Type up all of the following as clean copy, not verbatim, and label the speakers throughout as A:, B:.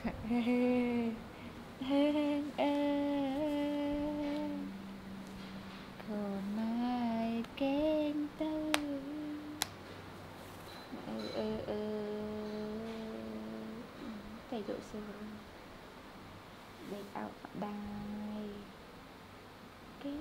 A: còn mai kén tư tay độ sơ để áo đai kén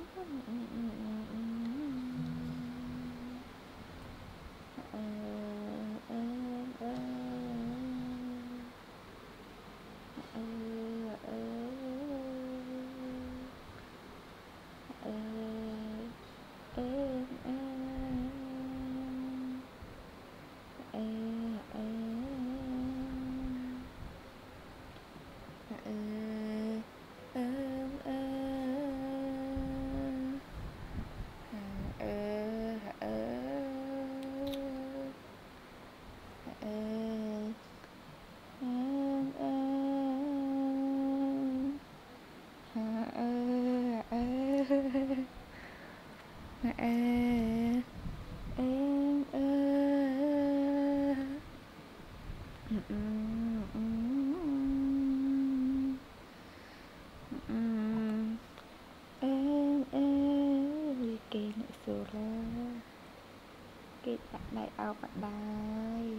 A: kê nữa số ra kê đặt lại ao bạn đai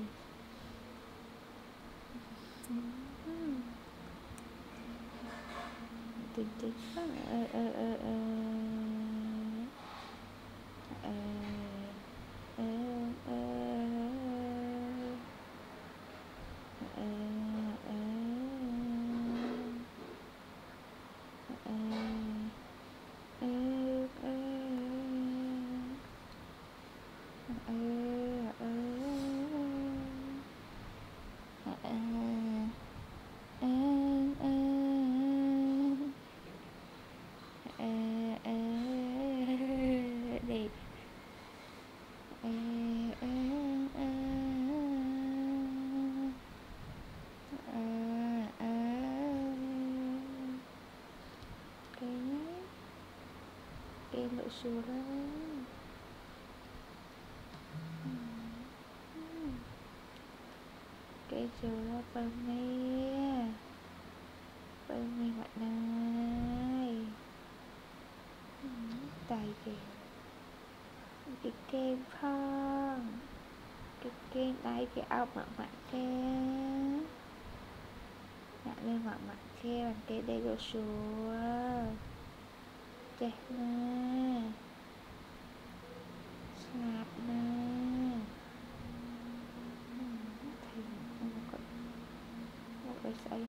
A: tình tình cái nội số ra cái số ra phần mê bạn này tay kìa cái kem phong cái kem tay cái áo bạn kia nhặt lên bạn kia bằng cái đây đồ xuống chết nè snap nè thì không có một cái